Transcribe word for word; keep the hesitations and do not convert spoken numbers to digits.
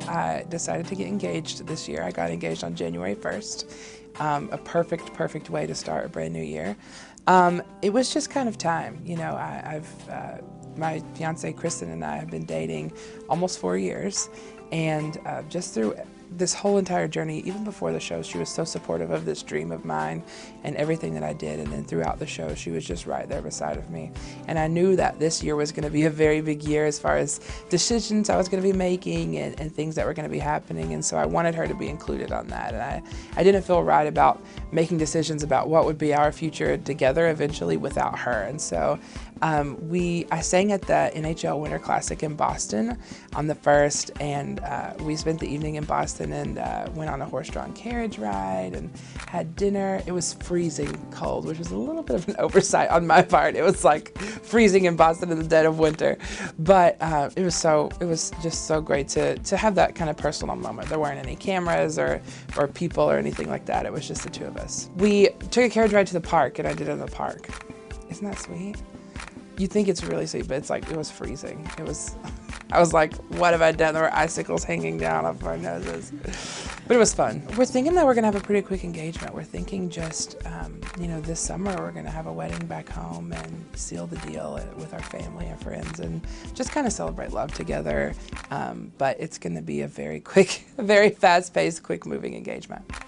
I decided to get engaged this year. I got engaged on January first. Um, a perfect, perfect way to start a brand new year. Um, it was just kind of time. You know, I, I've, uh, my fiance Kristen and I have been dating almost four years. And uh, just through this whole entire journey, even before the show, she was so supportive of this dream of mine and everything that I did. And then throughout the show, she was just right there beside of me. And I knew that this year was going to be a very big year as far as decisions I was going to be making and, and things that were going to be happening. And so I wanted her to be included on that. And I, I didn't feel right about making decisions about what would be our future together eventually without her. And so um, we, I sang at the N H L Winter Classic in Boston on the first, and uh, we spent the evening in Boston and uh, went on a horse-drawn carriage ride and had dinner. It was freezing cold, which was a little bit of an oversight on my part. It was like freezing in Boston in the dead of winter, but uh, it was so it was just so great to to have that kind of personal moment. There weren't any cameras or or people or anything like that. It was just the two of us. We took a carriage ride to the park, and I did it in the park. Isn't that sweet? You think it's really sweet, but it's like, it was freezing. It was, I was like, what have I done? There were icicles hanging down off our noses. But it was fun. We're thinking that we're gonna have a pretty quick engagement. We're thinking just, um, you know, this summer we're gonna have a wedding back home and seal the deal with our family and friends and just kind of celebrate love together. Um, but it's gonna be a very quick, a very fast-paced, quick-moving engagement.